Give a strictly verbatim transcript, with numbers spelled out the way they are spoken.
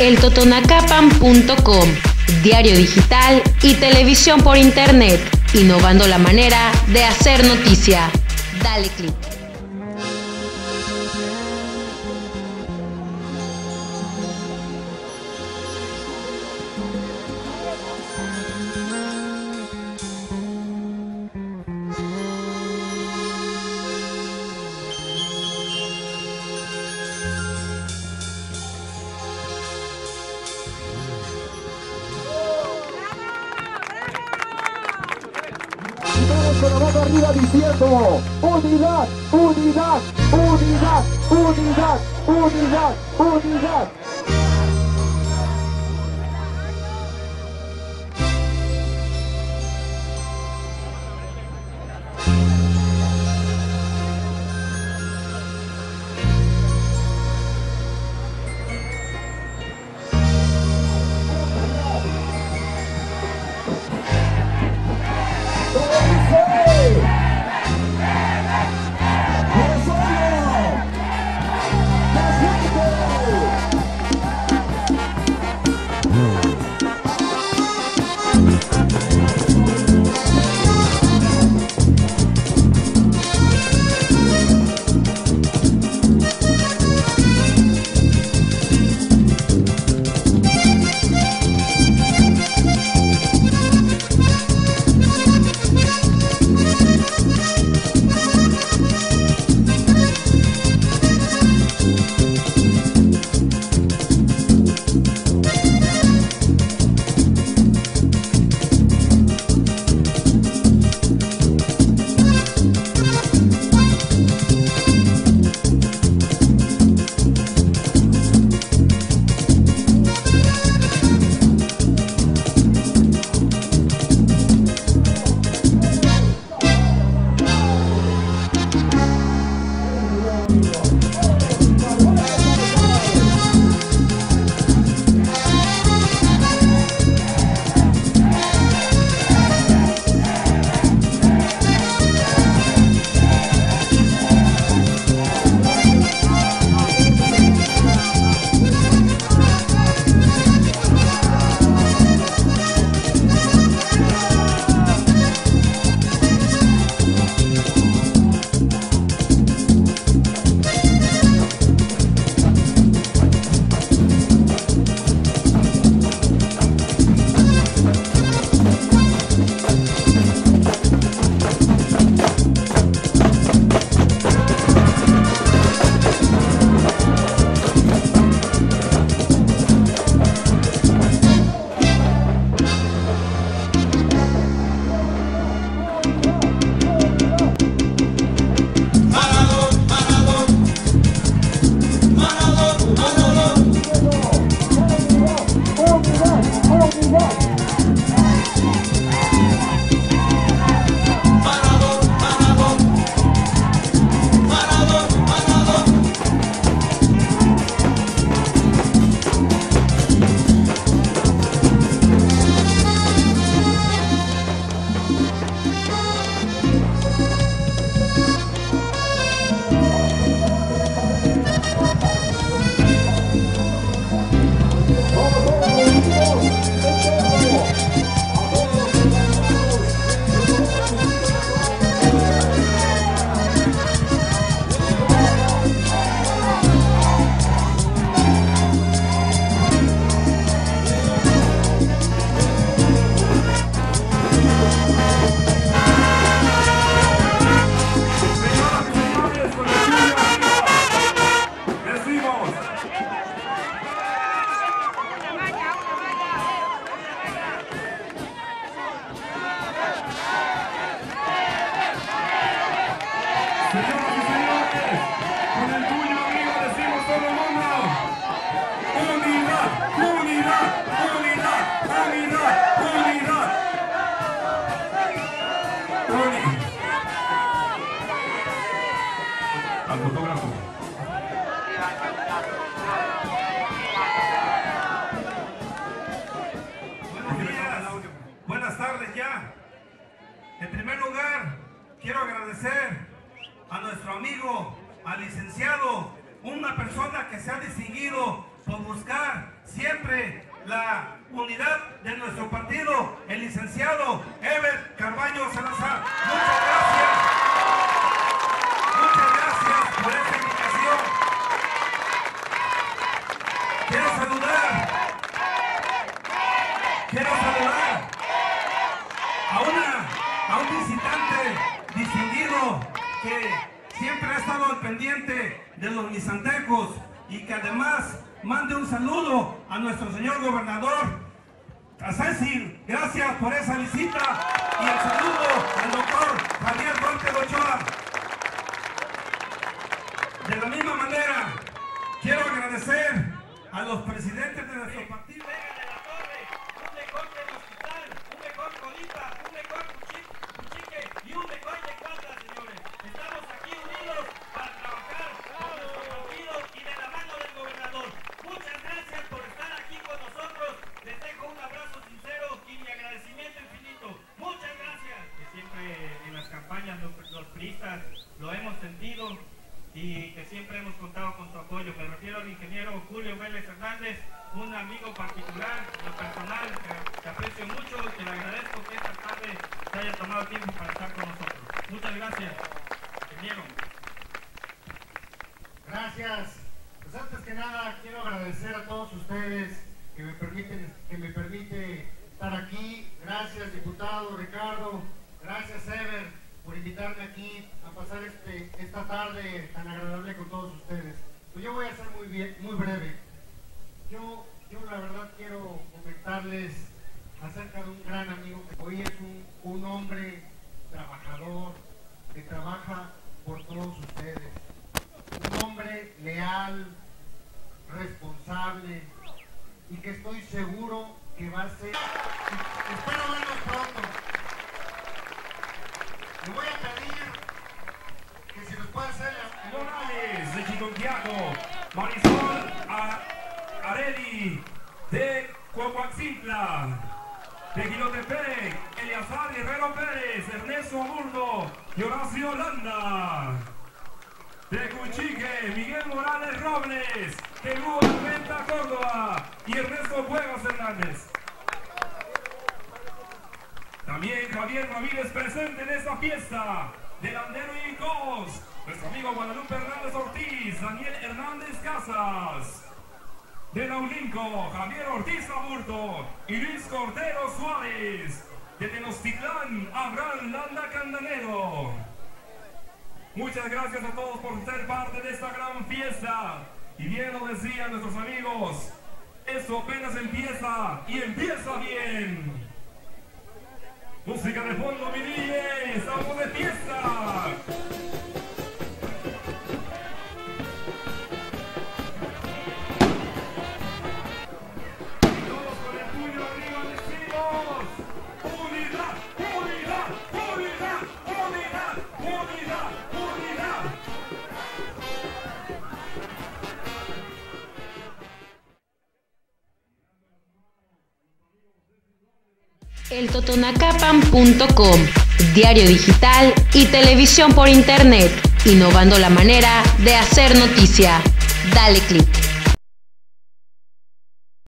el totonacapan punto com, diario digital y televisión por internet, innovando la manera de hacer noticia. Dale clic. Con la mano arriba diciendo unidad, unidad, unidad, unidad, unidad, unidad. Al fotógrafo. Buenos días, buenas tardes ya. En primer lugar, quiero agradecer a nuestro amigo, al licenciado, una persona que se ha distinguido por buscar siempre la unidad de nuestro partido, el licenciado Ever Carballo Salazar. Muchas gracias. Muchas gracias por esta invitación. Quiero saludar, quiero saludar a, una, a un visitante distinguido que siempre ha estado al pendiente de los misantecos y que además mande un saludo a nuestro señor gobernador, a Cecil. Gracias por esa visita y el saludo al doctor Javier Duarte de Ochoa. De la misma manera, quiero agradecer a los presidentes de nuestro partido. Un mejor que el hospital, un mejor colita, un mejor cuchique y un mejor de cuadra, señores. Estamos aquí unidos para trabajar con nuestro partido y de la mano del gobernador. Muchas gracias por estar aquí con nosotros. Les dejo un abrazo sincero y mi agradecimiento infinito. Muchas gracias. Que siempre en las campañas los, los priistas lo hemos sentido y que siempre hemos contado con su apoyo. Me refiero al ingeniero Julio Vélez Hernández, un amigo particular, lo personal, que, que aprecio mucho y que le agradezco que esta tarde se haya tomado tiempo para estar con nosotros. Muchas gracias, ingeniero. Gracias. Pues antes que nada quiero agradecer a todos ustedes que me permiten, que me permite estar aquí. Gracias, diputado Ricardo. Gracias, Ever, por invitarme aquí a pasar este, esta tarde tan agradable con todos ustedes. Pues yo voy a ser muy, bien, muy breve. Yo, yo la verdad quiero comentarles acerca de un gran amigo que hoy es un, un hombre trabajador, que trabaja por todos ustedes. Un hombre leal, responsable y que estoy seguro que va a ser... Espero verlos pronto. Le voy a pedir que si nos puede hacer el... Morales de Chiconquiaco, Marisol Areli de Coahuaxintla, de Quilotepec, Eleazar Guerrero Pérez, Ernesto Burdo y Horacio Holanda. De Cuchique, Miguel Morales Robles, de Lugo Almenta Córdoba y Ernesto Cuevas Hernández. También Javier Ramírez presente en esta fiesta, de Landero y Cos, nuestro amigo Guadalupe Hernández Ortiz, Daniel Hernández Casas. De Naulinco, Javier Ortiz Aburto y Luis Cordero Suárez. De Tenochtitlán, Abraham Landa Candanero. Muchas gracias a todos por ser parte de esta gran fiesta. Y bien lo decían nuestros amigos, esto apenas empieza y empieza bien. Música de fondo, mi D J, estamos de fiesta. Todos con el puño arriba, decimos: unidad, unidad, unidad, unidad, unidad, unidad. el totonacapan punto com, diario digital y televisión por internet, innovando la manera de hacer noticia. Dale click.